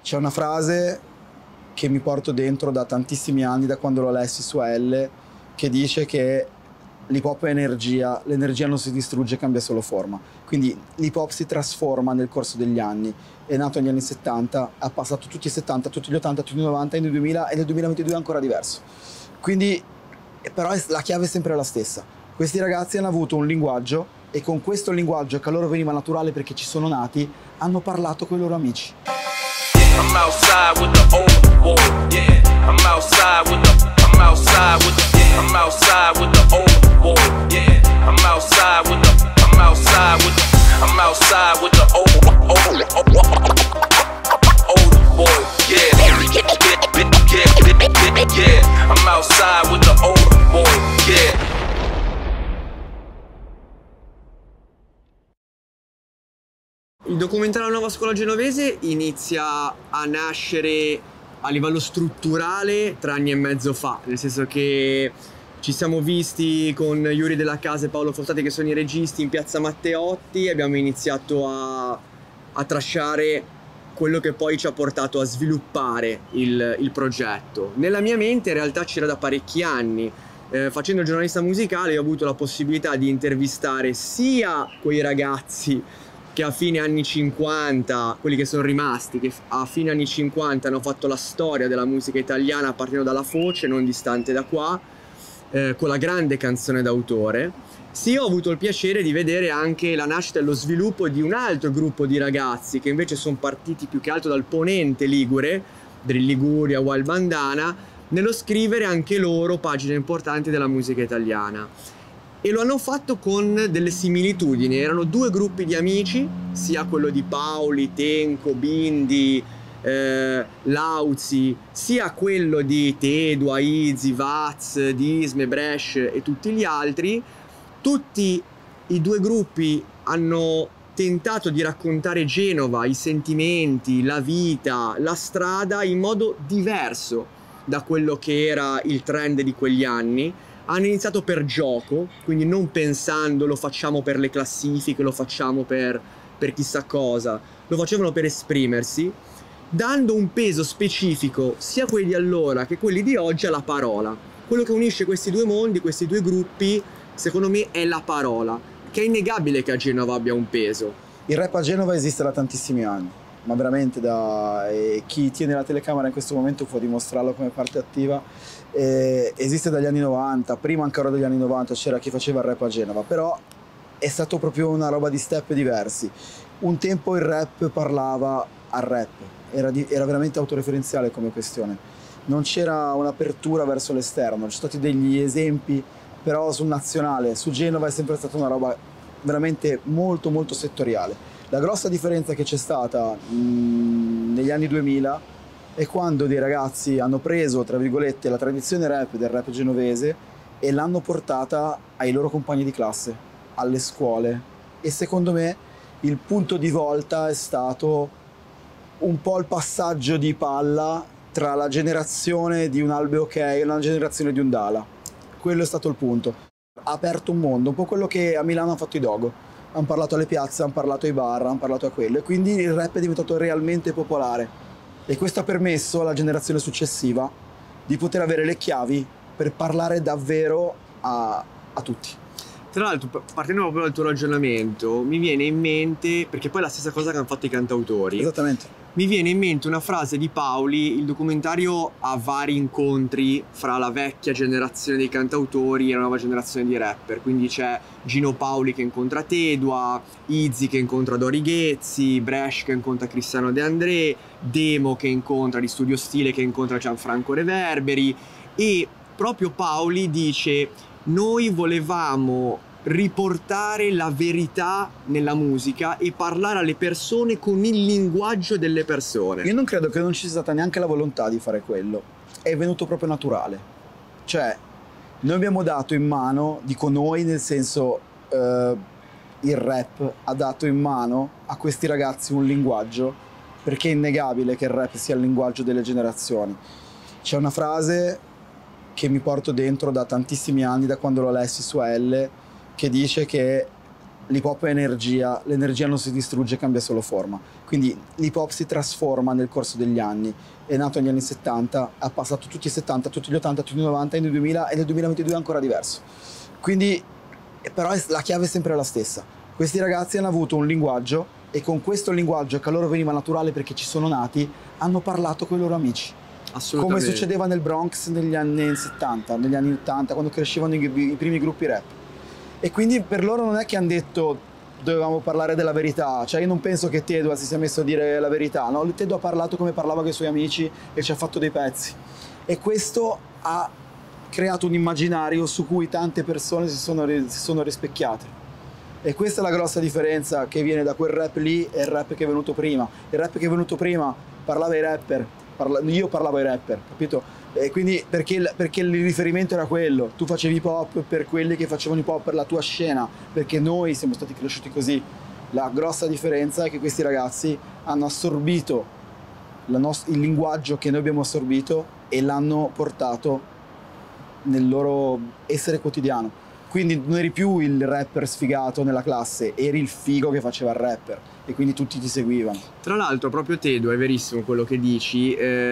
C'è una frase che mi porto dentro da tantissimi anni, da quando l'ho lessi su L, che dice che l'hip hop è energia, l'energia non si distrugge, cambia solo forma. Quindi l'hip hop si trasforma nel corso degli anni. È nato negli anni 70, ha passato tutti i 70, tutti gli 80, tutti i 90, e nel 2000 e nel 2022 è ancora diverso. Quindi, però la chiave è sempre la stessa. Questi ragazzi hanno avuto un linguaggio e con questo linguaggio, che a loro veniva naturale perché ci sono nati, hanno parlato con i loro amici. I'm outside with the old boy, yeah. I'm outside with the, I'm outside with the, I'm outside with the old boy, yeah. I'm outside with the, I'm outside with the, I'm outside with the old boy, yeah. Yeah, I'm outside with the old boy, yeah. Il documentario La Nuova Scuola Genovese inizia a nascere a livello strutturale 3 anni e mezzo fa, nel senso che ci siamo visti con Yuri Della Casa e Paolo Fossati, che sono i registi, in piazza Matteotti, e abbiamo iniziato a tracciare quello che poi ci ha portato a sviluppare il progetto. Nella mia mente in realtà c'era da parecchi anni. Facendo il giornalista musicale ho avuto la possibilità di intervistare sia quei ragazzi che a fine anni 50, quelli che sono rimasti, che a fine anni 50 hanno fatto la storia della musica italiana partendo dalla Foce, non distante da qua, con la grande canzone d'autore. Sì, ho avuto il piacere di vedere anche la nascita e lo sviluppo di un altro gruppo di ragazzi che invece sono partiti più che altro dal ponente ligure, del Liguria, Wild Bandana, nello scrivere anche loro pagine importanti della musica italiana. E lo hanno fatto con delle similitudini. Erano 2 gruppi di amici, sia quello di Paoli, Tenco, Bindi, Lauzi, sia quello di Tedua, Izzy, Vaz, Disme, Bresh e tutti gli altri. Tutti i 2 gruppi hanno tentato di raccontare Genova, i sentimenti, la vita, la strada in modo diverso da quello che era il trend di quegli anni. Hanno iniziato per gioco, quindi non pensando lo facciamo per le classifiche, lo facciamo per chissà cosa, lo facevano per esprimersi, dando un peso specifico sia quelli di allora che quelli di oggi alla parola. Quello che unisce questi 2 mondi, questi 2 gruppi, secondo me è la parola, che è innegabile che a Genova abbia un peso. Il rap a Genova esiste da tantissimi anni, ma veramente e chi tiene la telecamera in questo momento può dimostrarlo come parte attiva. Esiste dagli anni 90, prima ancora degli anni 90 c'era chi faceva il rap a Genova, però è stato proprio una roba di step diversi. Un tempo il rap parlava al rap, era veramente autoreferenziale come questione, non c'era un'apertura verso l'esterno, ci sono stati degli esempi, però sul nazionale, su Genova è sempre stata una roba veramente molto molto settoriale. La grossa differenza che c'è stata negli anni 2000 è quando dei ragazzi hanno preso, tra virgolette, la tradizione rap del rap genovese e l'hanno portata ai loro compagni di classe, alle scuole. E secondo me il punto di volta è stato un po' il passaggio di palla tra la generazione di un Albe OK e la generazione di un Dala. Quello è stato il punto. Ha aperto un mondo, un po' quello che a Milano hanno fatto i Dogo. Hanno parlato alle piazze, hanno parlato ai bar, hanno parlato a quello. E quindi il rap è diventato realmente popolare. E questo ha permesso alla generazione successiva di poter avere le chiavi per parlare davvero a tutti. Tra l'altro, partendo proprio dal tuo ragionamento, mi viene in mente, perché poi è la stessa cosa che hanno fatto i cantautori. Esattamente. Mi viene in mente una frase di Paoli. Il documentario ha vari incontri fra la vecchia generazione dei cantautori e la nuova generazione di rapper. Quindi c'è Gino Paoli che incontra Tedua, Izzy che incontra Dori Ghezzi, Bresh che incontra Cristiano De André, Demo che incontra di Studio Stile che incontra Gianfranco Reverberi. E proprio Paoli dice: noi volevamo riportare la verità nella musica e parlare alle persone con il linguaggio delle persone. Io non credo che non ci sia stata neanche la volontà di fare quello, è venuto proprio naturale. Cioè, noi abbiamo dato in mano, dico noi nel senso il rap ha dato in mano a questi ragazzi un linguaggio, perché è innegabile che il rap sia il linguaggio delle generazioni. C'è una frase che mi porto dentro da tantissimi anni, da quando l'ho lessi su L, che dice che l'hip hop è energia, l'energia non si distrugge, cambia solo forma. Quindi l'hip hop si trasforma nel corso degli anni. È nato negli anni 70, ha passato tutti i 70, tutti gli 80, tutti i 90, e nel 2000 e nel 2022 è ancora diverso. Quindi, però la chiave è sempre la stessa. Questi ragazzi hanno avuto un linguaggio e con questo linguaggio, che a loro veniva naturale perché ci sono nati, hanno parlato con i loro amici. Come succedeva nel Bronx negli anni 70, negli anni 80, quando crescevano i primi gruppi rap. E quindi per loro non è che hanno detto dovevamo parlare della verità, cioè io non penso che Tedua si sia messo a dire la verità, no? Tedua ha parlato come parlava con i suoi amici e ci ha fatto dei pezzi. E questo ha creato un immaginario su cui tante persone si sono rispecchiate. E questa è la grossa differenza che viene da quel rap lì e il rap che è venuto prima. Il rap che è venuto prima parlava ai rapper, io parlavo ai rapper, capito? E quindi perché il riferimento era quello, tu facevi hip hop per quelli che facevano hip hop per la tua scena, perché noi siamo stati cresciuti così. La grossa differenza è che questi ragazzi hanno assorbito il linguaggio che noi abbiamo assorbito e l'hanno portato nel loro essere quotidiano. Quindi non eri più il rapper sfigato nella classe, eri il figo che faceva il rapper e quindi tutti ti seguivano. Tra l'altro proprio Tedo, è verissimo quello che dici,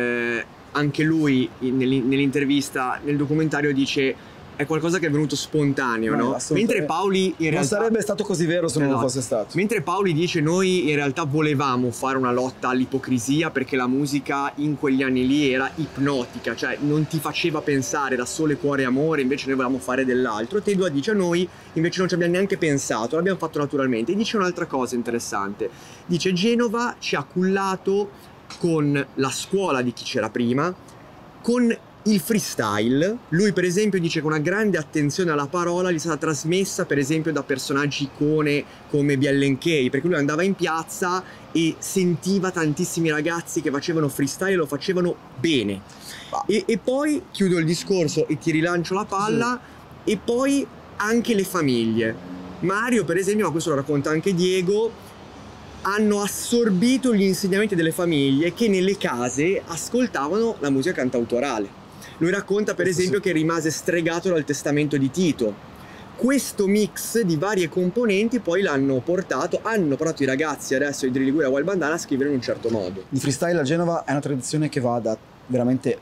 anche lui nell'intervista, nel documentario dice è qualcosa che è venuto spontaneo, no? Mentre Paoli in realtà... Non sarebbe stato così vero se non lo fosse stato. Mentre Paoli dice noi in realtà volevamo fare una lotta all'ipocrisia perché la musica in quegli anni lì era ipnotica, cioè non ti faceva pensare da sole cuore e amore, invece noi volevamo fare dell'altro. Tedua dice a noi invece non ci abbiamo neanche pensato, l'abbiamo fatto naturalmente. E dice un'altra cosa interessante, dice Genova ci ha cullato con la scuola di chi c'era prima, con il freestyle. Lui per esempio dice che una grande attenzione alla parola gli è stata trasmessa per esempio da personaggi icone come BLNK, perché lui andava in piazza e sentiva tantissimi ragazzi che facevano freestyle e lo facevano bene. E poi chiudo il discorso e ti rilancio la palla, e poi anche le famiglie. Mario per esempio, ma questo lo racconta anche Diego, hanno assorbito gli insegnamenti delle famiglie che nelle case ascoltavano la musica cantautorale. Lui racconta per esempio che rimase stregato dal testamento di Tito. Questo mix di varie componenti poi hanno portato i ragazzi adesso di Dri Liguria Wild Bandana a scrivere in un certo modo. Il freestyle a Genova è una tradizione che va da veramente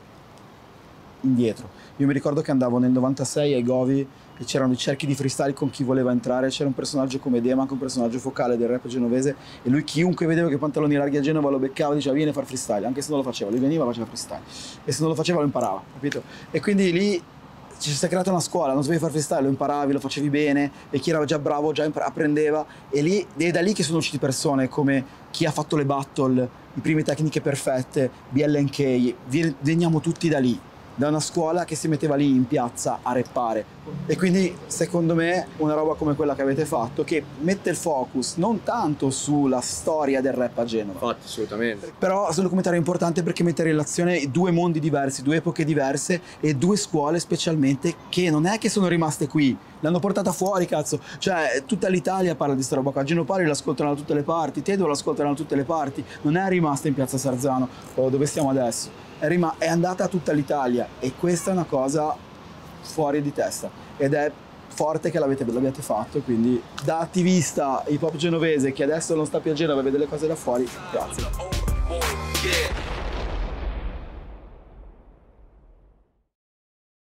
indietro. Io mi ricordo che andavo nel 96 ai Govi e c'erano i cerchi di freestyle con chi voleva entrare, c'era un personaggio come Dema, anche un personaggio focale del rap genovese, e lui chiunque vedeva che pantaloni larghi a Genova lo beccava e diceva vieni a fare freestyle, anche se non lo faceva, lui veniva e faceva freestyle, e se non lo faceva lo imparava, capito? E quindi lì ci si è creata una scuola, non sapevi fare freestyle, lo imparavi, lo facevi bene, e chi era già bravo già apprendeva, e lì è da lì che sono uscite persone come chi ha fatto le battle, le prime tecniche perfette, BLNK, veniamo tutti da lì, da una scuola che si metteva lì in piazza a rappare. E quindi secondo me una roba come quella che avete fatto, che mette il focus non tanto sulla storia del rap a Genova, infatti assolutamente, però sul documentario è importante perché mette in relazione due mondi diversi, due epoche diverse e due scuole specialmente che non è che sono rimaste qui, l'hanno portata fuori, cazzo, cioè tutta l'Italia parla di sta roba qua, Genopari l'ascoltano da tutte le parti, Tedo l'ascoltano da tutte le parti, non è rimasta in piazza Sarzano o dove stiamo adesso, è andata a tutta l'Italia, e questa è una cosa fuori di testa ed è forte che l'abbiate fatto. Quindi da attivista hip hop genovese che adesso non sta più a Genova e vede le cose da fuori, grazie.